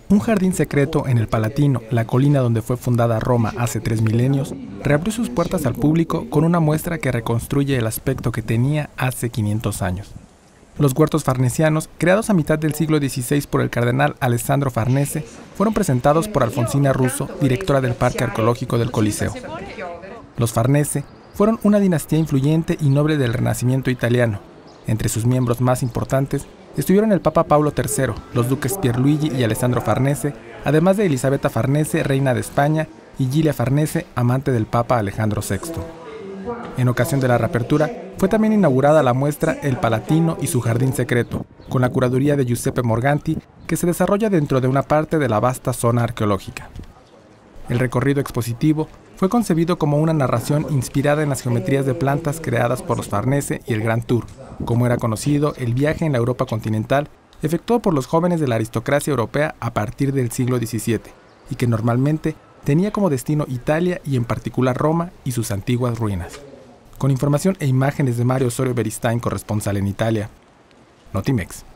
Un jardín secreto en el Palatino, la colina donde fue fundada Roma hace 3 milenios, reabrió sus puertas al público con una muestra que reconstruye el aspecto que tenía hace 500 años. Los huertos farnesianos, creados a mitad del siglo XVI por el cardenal Alessandro Farnese, fueron presentados por Alfonsina Russo, directora del Parque Arqueológico del Coliseo. Los Farnese fueron una dinastía influyente y noble del Renacimiento italiano. Entre sus miembros más importantes estuvieron el Papa Paulo III, los duques Pierluigi y Alessandro Farnese, además de Elisabetta Farnese, reina de España, y Giulia Farnese, amante del Papa Alejandro VI. En ocasión de la reapertura, fue también inaugurada la muestra El Palatino y su jardín secreto, con la curaduría de Giuseppe Morganti, que se desarrolla dentro de una parte de la vasta zona arqueológica. El recorrido expositivo fue concebido como una narración inspirada en las geometrías de plantas creadas por los Farnese y el Grand Tour, como era conocido el viaje en la Europa continental efectuado por los jóvenes de la aristocracia europea a partir del siglo XVII, y que normalmente tenía como destino Italia y en particular Roma y sus antiguas ruinas. Con información e imágenes de Mario Osorio Beristain, corresponsal en Italia, Notimex.